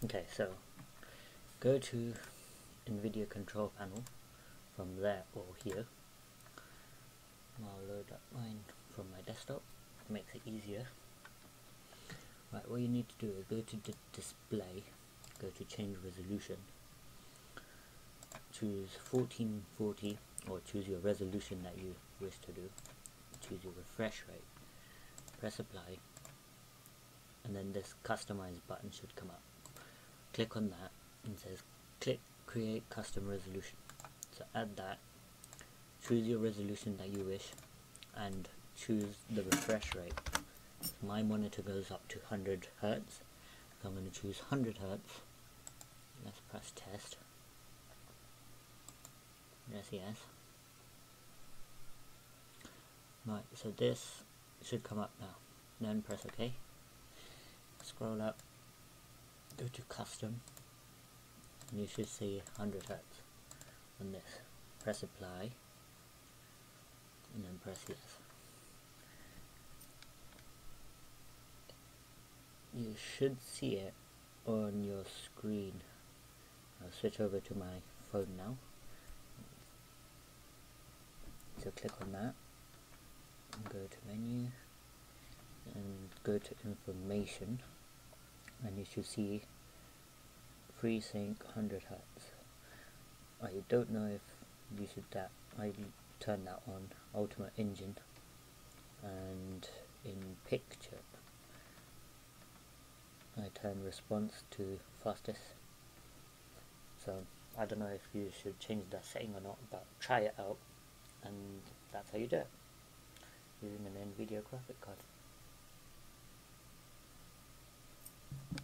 Okay, so go to NVIDIA control panel from there or here. I'll load up mine from my desktop, makes it easier. Right, what you need to do is go to the display, go to change resolution, choose 1440 or choose your resolution that you wish to do, choose your refresh rate, press apply, and then this customize button should come up. Click on that and it says click create custom resolution. So add that, choose your resolution that you wish and choose the refresh rate. My monitor goes up to 100 Hertz, so I'm going to choose 100 Hertz. Let's press test. Yes. Right, so this should come up now. Then press OK. Scroll up, go to custom, and you should see 100 Hertz on this. Press apply, and then press yes. You should see it on your screen. I'll switch over to my phone now. So click on that, and go to menu, and go to information, and you should see FreeSync 100 Hertz. I don't know if you should I turn that on Ultimate Engine, and in picture I turn response to fastest. So I don't know if you should change that setting or not, but try it out, and that's how you do it using an NVIDIA graphic card.